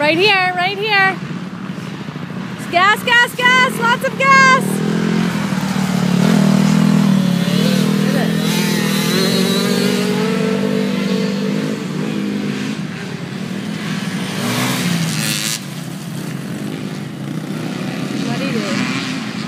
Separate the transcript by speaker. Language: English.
Speaker 1: Right here, right here. Gas, gas, gas, lots of gas.